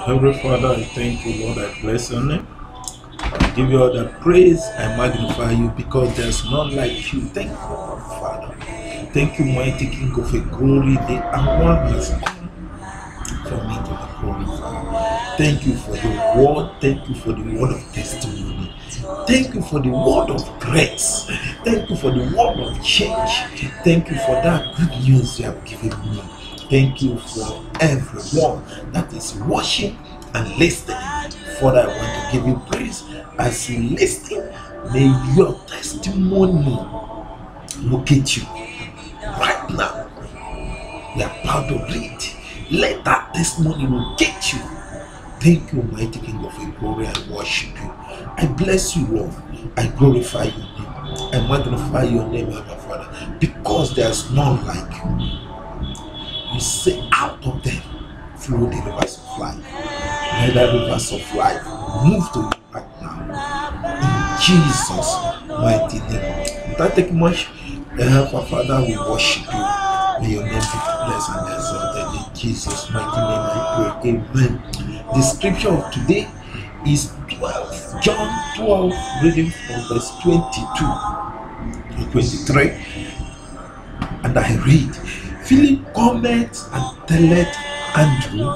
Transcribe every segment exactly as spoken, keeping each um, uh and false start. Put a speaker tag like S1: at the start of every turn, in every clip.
S1: Heavenly Father, I thank you, Lord. I bless your name. I give you all the praise. I magnify you because there's none like you. Thank you, Father. Thank you, mighty King of a glory. The hour has come for me to be glorified. Thank you for the word. Thank you for the word of testimony. Thank you for the word of grace. Thank you for the word of change. Thank you for that good news you have given me. Thank you for everyone that is watching and listening. Father, I want to give you praise. As you listen, may your testimony locate you right now. We are proud to read. Let that testimony locate you. Thank you, mighty King of glory. I worship you. I bless you, Lord. I glorify your name. I magnify your name, Abba Father, because there's none like you. You say, out of them flow the rivers of life. Let the rivers of life move to you right now. In Jesus' mighty name. Without taking much, the help of Father, we worship you. May your name be blessed and exalted. In Jesus' mighty name I pray. Amen. The scripture of today is twelve, John twelve, reading from verse twenty-two to twenty-three. And I read, Philip cometh and telleth Andrew,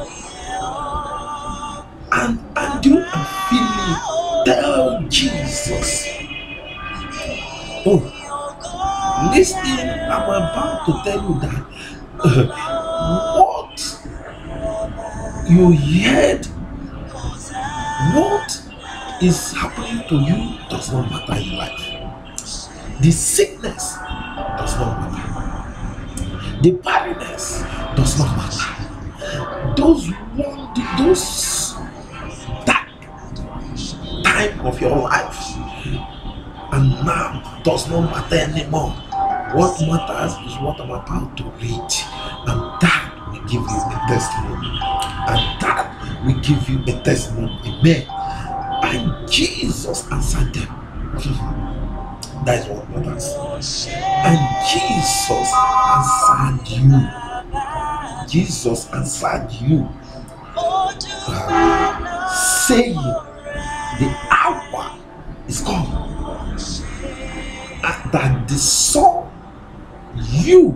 S1: and Andrew and Philip tell Jesus. Oh, listen, I'm about to tell you that uh, what you heard, what is happening to you does not matter in life. The sickness does not matter. The barrenness does not matter. Those one, those dark time of your life and now does not matter anymore. What matters is what I'm about to read, and that will give you a testimony, and that will give you a testimony. Amen. And Jesus answered them. That is what matters. And Jesus answered you. Jesus answered you, uh, saying, the hour is come, and that the Son, you,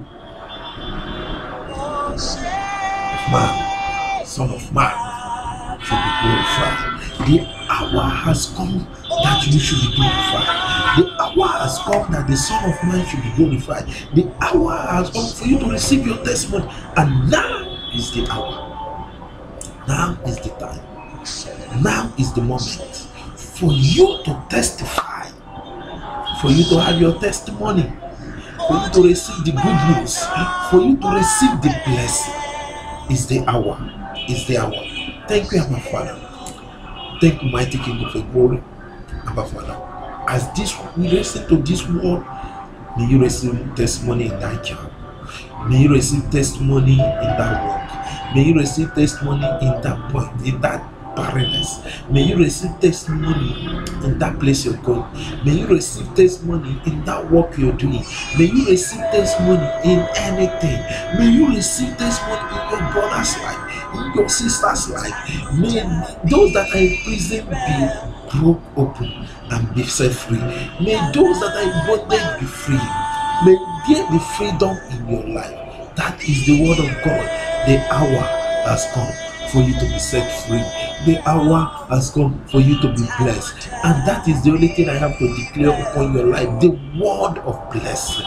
S1: man, Son of Man, should be glorified. The hour has come that you should be glorified. The hour has come that the Son of Man should be glorified. The hour has come for you to receive your testimony. And now is the hour. Now is the time. Now is the moment for you to testify. For you to have your testimony. For you to receive the good news. For you to receive the blessing. Is the hour. Is the hour. Thank you, Abba Father. Thank you, mighty King of the glory, Abba Father. As this we listen to this word, may you receive testimony in that job. May you receive testimony in that work. May you receive testimony in that point, in that barrenness. May you receive testimony in that place you're going. May you receive testimony in that work you're doing. May you receive testimony in anything. May you receive testimony in your brother's life, in your sister's life. May those that are in prison be broke open and be set free. May those that are in bondage be free. May there be freedom in your life. That is the word of God. The hour has come for you to be set free. The hour has come for you to be blessed. And that is the only thing I have to declare upon your life. The word of blessing.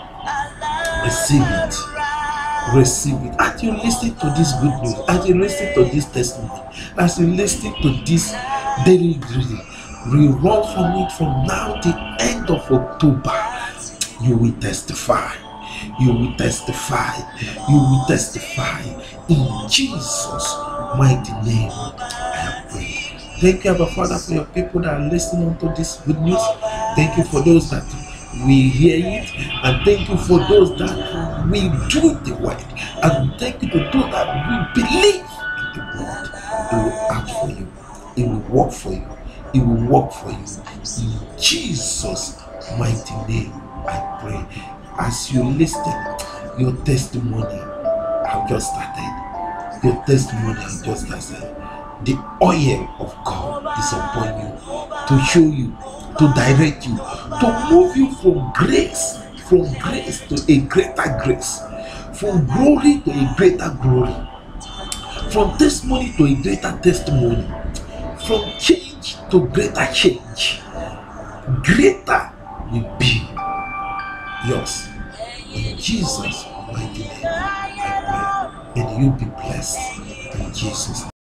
S1: Receive it. Receive it. As you listen to this good news, as you listen to this testimony, as you listen to this daily reading, we run from it from now till end of October. You will testify. You will testify. You will testify. In Jesus' mighty name, I have prayed. Thank you, Abba Father, for your people that are listening to this good news. Thank you for those that we hear it, and thank you for those that we do the word, and thank you to those that we believe in the word. It will act for you. It will work for you. It will work for you. In Jesus' mighty name, I pray. As you listen, your testimony have just started. Your testimony has just started. The oil of God is upon you to show you, to direct you, to move you from grace, from grace to a greater grace, from glory to a greater glory, from testimony to a greater testimony, from change to greater change. Greater will be yours. In Jesus' mighty name, I pray. And you be blessed in Jesus' name.